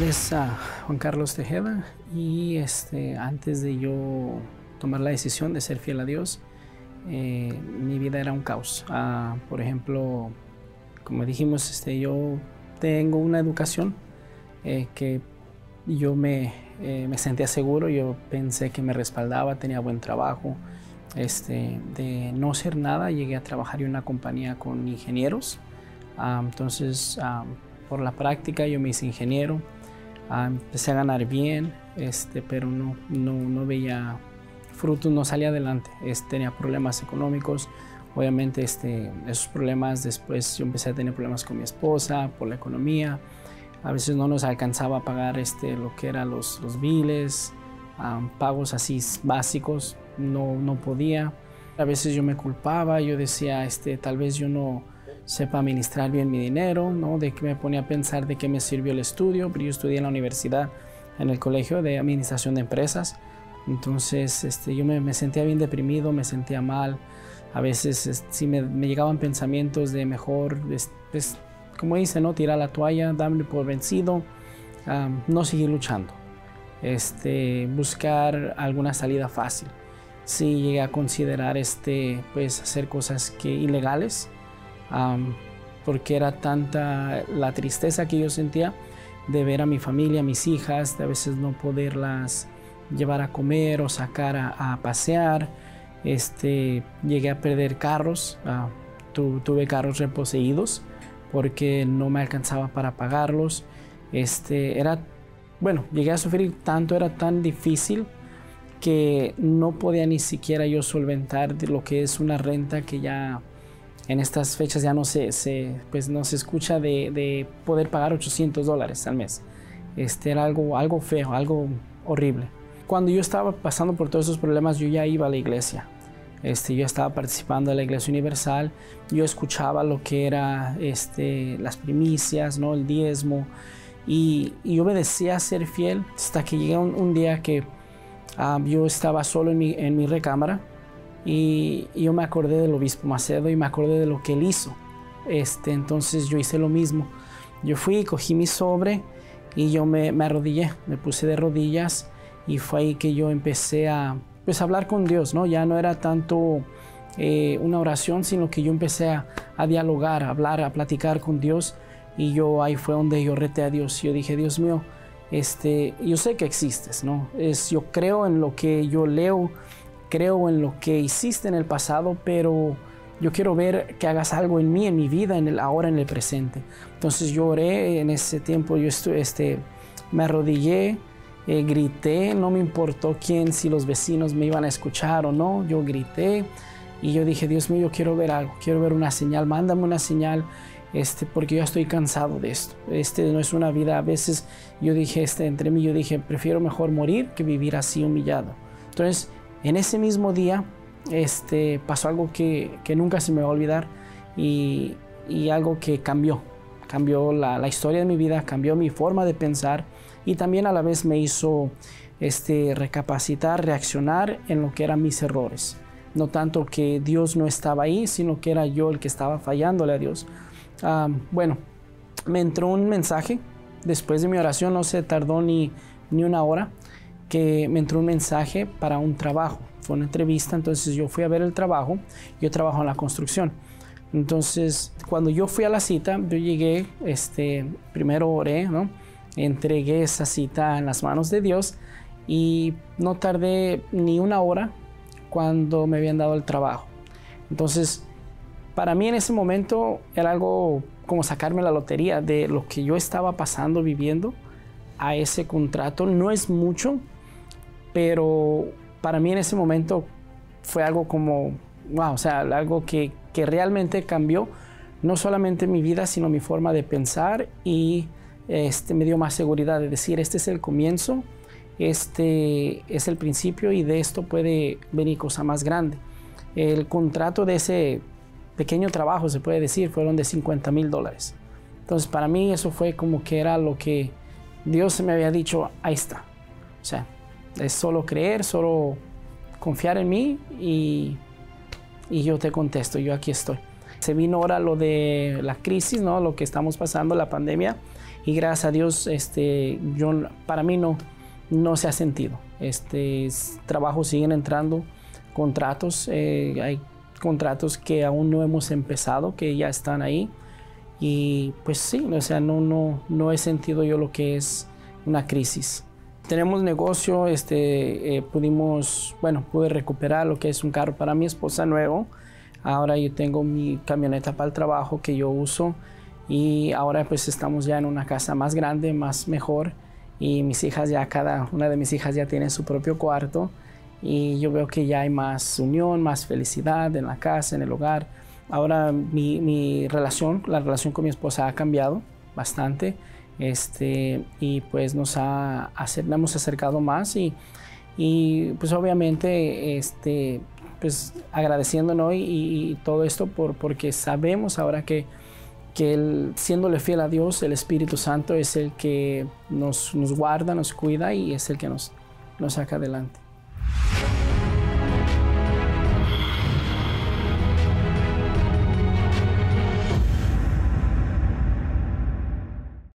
nombre es Juan Carlos Tejeda y antes de yo tomar la decisión de ser fiel a Dios, mi vida era un caos. Por ejemplo, como dijimos, yo tengo una educación que yo me sentía seguro, yo pensé que me respaldaba, tenía buen trabajo. De no ser nada, llegué a trabajar en una compañía con ingenieros. Entonces, por la práctica yo me hice ingeniero, empecé a ganar bien, pero no veía frutos, no salía adelante, tenía problemas económicos. Obviamente esos problemas, después yo empecé a tener problemas con mi esposa por la economía. A veces no nos alcanzaba a pagar lo que eran los biles, pagos así básicos, no podía. A veces yo me culpaba, yo decía, tal vez yo no sepa administrar bien mi dinero, ¿no? De que me ponía a pensar de qué me sirvió el estudio, pero yo estudié en la universidad, en el colegio de administración de empresas. Entonces yo me sentía bien deprimido, me sentía mal. A veces sí me llegaban pensamientos de mejor, como dice, ¿no? Tirar la toalla, darme por vencido, no seguir luchando, buscar alguna salida fácil. Sí llegué a considerar pues hacer cosas ilegales, porque era tanta la tristeza que yo sentía de ver a mi familia, a mis hijas, de a veces no poderlas llevar a comer o sacar a pasear. Llegué a perder carros, tuve carros reposeídos porque no me alcanzaba para pagarlos. Llegué a sufrir tanto, era tan difícil que no podía ni siquiera yo solventar lo que es una renta que ya en estas fechas ya no se escucha de poder pagar $800 al mes. Era algo feo, algo horrible. Cuando yo estaba pasando por todos esos problemas, yo ya iba a la iglesia. Yo estaba participando en la Iglesia Universal, yo escuchaba lo que era las primicias, ¿no? El diezmo, y yo obedecía a ser fiel hasta que llegué un día que yo estaba solo en mi recámara y yo me acordé del obispo Macedo y me acordé de lo que él hizo. Entonces yo hice lo mismo. Yo fui, cogí mi sobre y yo me arrodillé, me puse de rodillas y fue ahí que yo empecé a hablar con Dios, ¿no? Ya no era tanto una oración, sino que yo empecé a dialogar, a hablar, a platicar con Dios. Y ahí fue donde yo reté a Dios. Yo dije, Dios mío, yo sé que existes, ¿no? Yo creo en lo que yo leo, creo en lo que hiciste en el pasado, pero yo quiero ver que hagas algo en mí, en mi vida, ahora en el presente. Entonces yo oré en ese tiempo, yo me arrodillé, grité, no me importó si los vecinos me iban a escuchar o no, yo grité y yo dije, Dios mío, yo quiero ver algo, quiero ver una señal, mándame una señal, porque yo estoy cansado de esto, no es una vida. A veces yo dije, entre mí yo dije, prefiero mejor morir que vivir así humillado. Entonces, en ese mismo día, pasó algo que nunca se me va a olvidar y algo que cambió la historia de mi vida, cambió mi forma de pensar. Y también a la vez me hizo recapacitar, reaccionar en lo que eran mis errores. No tanto que Dios no estaba ahí, sino que era yo el que estaba fallándole a Dios. Me entró un mensaje después de mi oración, no se tardó ni una hora, que me entró un mensaje para un trabajo. Fue una entrevista, entonces yo fui a ver el trabajo. Yo trabajo en la construcción. Entonces, cuando yo fui a la cita, yo llegué, primero oré, ¿no? Entregué esa cita en las manos de Dios y no tardé ni una hora cuando me habían dado el trabajo. Entonces, para mí en ese momento era algo como sacarme la lotería de lo que yo estaba pasando, viviendo a ese contrato. No es mucho, pero para mí en ese momento fue algo como, wow, o sea, algo que realmente cambió no solamente mi vida, sino mi forma de pensar y me dio más seguridad de decir, este es el comienzo, este es el principio y de esto puede venir cosa más grande. El contrato de ese pequeño trabajo, se puede decir, fueron de $50,000. Entonces para mí eso fue como que era lo que Dios me había dicho, ahí está. O sea, es solo creer, solo confiar en mí y yo te contesto, yo aquí estoy. Se vino ahora lo de la crisis, ¿no? Lo que estamos pasando, la pandemia. y gracias a Dios, para mí no se ha sentido. Trabajos siguen entrando, contratos, hay contratos que aún no hemos empezado, que ya están ahí. Y pues sí, o sea, no he sentido yo lo que es una crisis. Tenemos negocio, pude recuperar lo que es un carro para mi esposa nuevo. Ahora yo tengo mi camioneta para el trabajo que yo uso y ahora pues estamos ya en una casa más grande, más mejor, y mis hijas ya, cada una de mis hijas ya tiene su propio cuarto y yo veo que ya hay más unión, más felicidad en la casa, en el hogar. Ahora la relación con mi esposa ha cambiado bastante, y pues nos hemos acercado más y pues obviamente pues agradeciéndonos y todo esto porque sabemos ahora que siéndole fiel a Dios, el Espíritu Santo es el que nos guarda, nos cuida y es el que nos saca adelante.